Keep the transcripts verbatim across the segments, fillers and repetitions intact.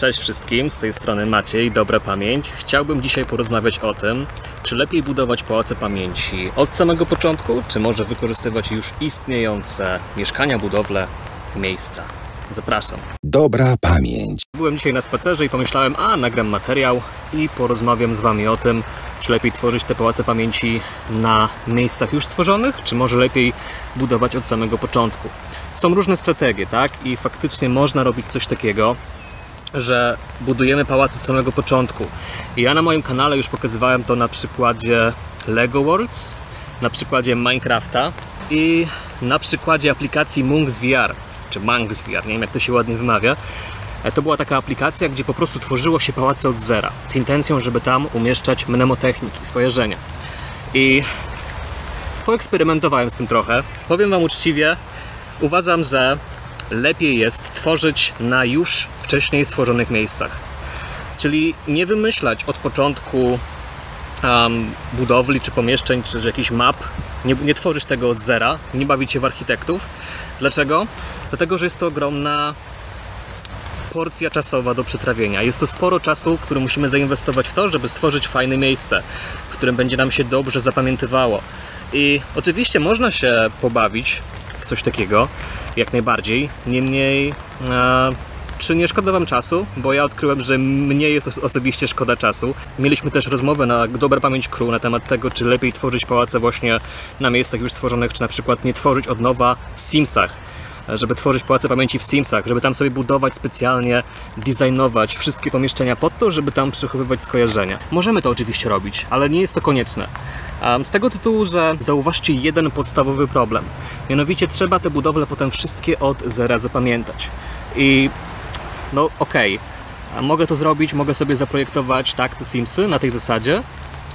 Cześć wszystkim, z tej strony Maciej, Dobra Pamięć. Chciałbym dzisiaj porozmawiać o tym, czy lepiej budować pałace pamięci od samego początku, czy może wykorzystywać już istniejące mieszkania, budowle, miejsca. Zapraszam. Dobra Pamięć. Byłem dzisiaj na spacerze i pomyślałem, a nagram materiał i porozmawiam z Wami o tym, czy lepiej tworzyć te pałace pamięci na miejscach już stworzonych, czy może lepiej budować od samego początku. Są różne strategie, tak? I faktycznie można robić coś takiego, że budujemy pałac od samego początku. I ja na moim kanale już pokazywałem to na przykładzie Lego Worlds, na przykładzie Minecrafta i na przykładzie aplikacji Monks V R, czy Monks V R, nie wiem jak to się ładnie wymawia. To była taka aplikacja, gdzie po prostu tworzyło się pałace od zera, z intencją, żeby tam umieszczać mnemotechniki, skojarzenia. I poeksperymentowałem z tym trochę. Powiem Wam uczciwie, uważam, że lepiej jest tworzyć na już wcześniej stworzonych miejscach. Czyli nie wymyślać od początku um, budowli, czy pomieszczeń, czy jakichś map. Nie, nie tworzyć tego od zera, nie bawić się w architektów. Dlaczego? Dlatego, że jest to ogromna porcja czasowa do przetrawienia. Jest to sporo czasu, który musimy zainwestować w to, żeby stworzyć fajne miejsce, w którym będzie nam się dobrze zapamiętywało. I oczywiście można się pobawić w coś takiego, jak najbardziej. Niemniej, e, czy nie szkoda Wam czasu? Bo ja odkryłem, że mnie jest osobiście szkoda czasu. Mieliśmy też rozmowę na Dobra Pamięć Crew na temat tego, czy lepiej tworzyć pałace właśnie na miejscach już stworzonych, czy na przykład nie tworzyć od nowa w Simsach. Żeby tworzyć pałace pamięci w Simsach, żeby tam sobie budować specjalnie, designować wszystkie pomieszczenia pod to, żeby tam przechowywać skojarzenia. Możemy to oczywiście robić, ale nie jest to konieczne. Z tego tytułu, że zauważcie jeden podstawowy problem. Mianowicie trzeba te budowle potem wszystkie od zera zapamiętać. I no okej, okay. Mogę to zrobić, mogę sobie zaprojektować tak te Simsy na tej zasadzie,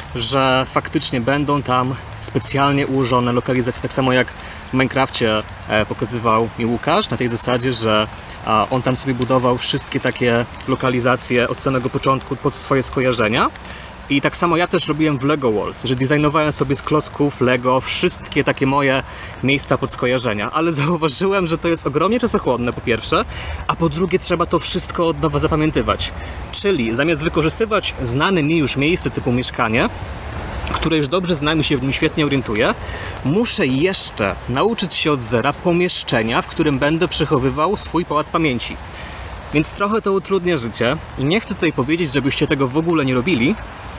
że faktycznie będą tam specjalnie ułożone lokalizacje, tak samo jak w Minecrafcie pokazywał mi Łukasz, na tej zasadzie, że on tam sobie budował wszystkie takie lokalizacje od samego początku pod swoje skojarzenia. I tak samo ja też robiłem w Lego Worlds, że designowałem sobie z klocków Lego wszystkie takie moje miejsca pod skojarzenia, ale zauważyłem, że to jest ogromnie czasochłonne po pierwsze, a po drugie trzeba to wszystko od nowa zapamiętywać. Czyli zamiast wykorzystywać znane mi już miejsce typu mieszkanie, które już dobrze znam i się w nim świetnie orientuję, muszę jeszcze nauczyć się od zera pomieszczenia, w którym będę przechowywał swój pałac pamięci. Więc trochę to utrudnia życie i nie chcę tutaj powiedzieć, żebyście tego w ogóle nie robili,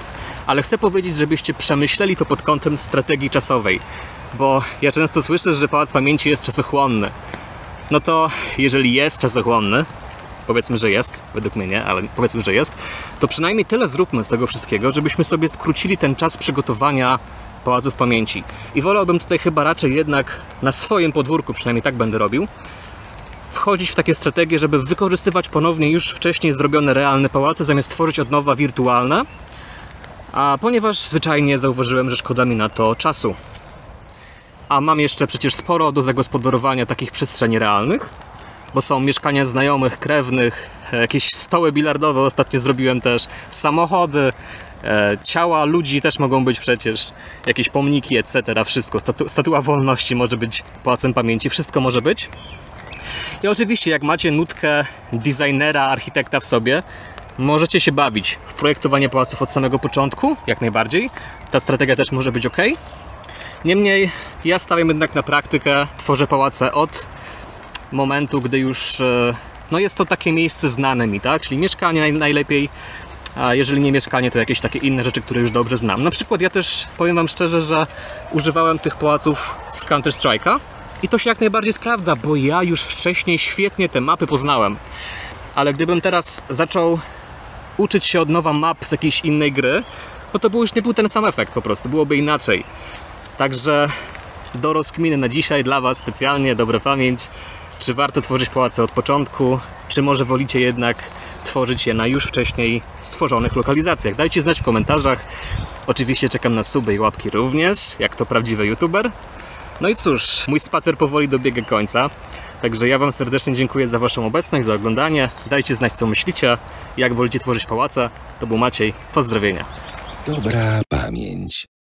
ale chcę powiedzieć, żebyście przemyśleli to pod kątem strategii czasowej, bo ja często słyszę, że pałac pamięci jest czasochłonny. No to jeżeli jest czasochłonny, powiedzmy, że jest, według mnie nie, ale powiedzmy, że jest, to przynajmniej tyle zróbmy z tego wszystkiego, żebyśmy sobie skrócili ten czas przygotowania pałaców pamięci. I wolałbym tutaj chyba raczej jednak na swoim podwórku, przynajmniej tak będę robił, wchodzić w takie strategie, żeby wykorzystywać ponownie już wcześniej zrobione realne pałace, zamiast tworzyć od nowa wirtualne, a ponieważ zwyczajnie zauważyłem, że szkoda mi na to czasu. A mam jeszcze przecież sporo do zagospodarowania takich przestrzeni realnych, bo są mieszkania znajomych, krewnych, jakieś stoły bilardowe ostatnio zrobiłem też, samochody, e, ciała ludzi też mogą być przecież, jakieś pomniki, et cetera. Wszystko, Statu statua wolności może być pałacem pamięci, wszystko może być. I oczywiście jak macie nutkę designera, architekta w sobie, możecie się bawić w projektowanie pałaców od samego początku, jak najbardziej. Ta strategia też może być ok. Niemniej ja stawiam jednak na praktykę, tworzę pałace od momentu, gdy już no jest to takie miejsce znane mi, tak? Czyli mieszkanie naj, najlepiej, a jeżeli nie mieszkanie, to jakieś takie inne rzeczy, które już dobrze znam. Na przykład ja też powiem Wam szczerze, że używałem tych pałaców z Counter Strike'a i to się jak najbardziej sprawdza, bo ja już wcześniej świetnie te mapy poznałem. Ale gdybym teraz zaczął uczyć się od nowa map z jakiejś innej gry, no to by już nie był ten sam efekt po prostu, byłoby inaczej. Także do rozkminy na dzisiaj dla Was specjalnie Dobra Pamięć, czy warto tworzyć pałace od początku, czy może wolicie jednak tworzyć je na już wcześniej stworzonych lokalizacjach. Dajcie znać w komentarzach. Oczywiście czekam na suby i łapki również, jak to prawdziwy youtuber. No i cóż, mój spacer powoli dobiega końca. Także ja Wam serdecznie dziękuję za Waszą obecność, za oglądanie. Dajcie znać, co myślicie, jak wolicie tworzyć pałace. To był Maciej, pozdrowienia. Dobra Pamięć.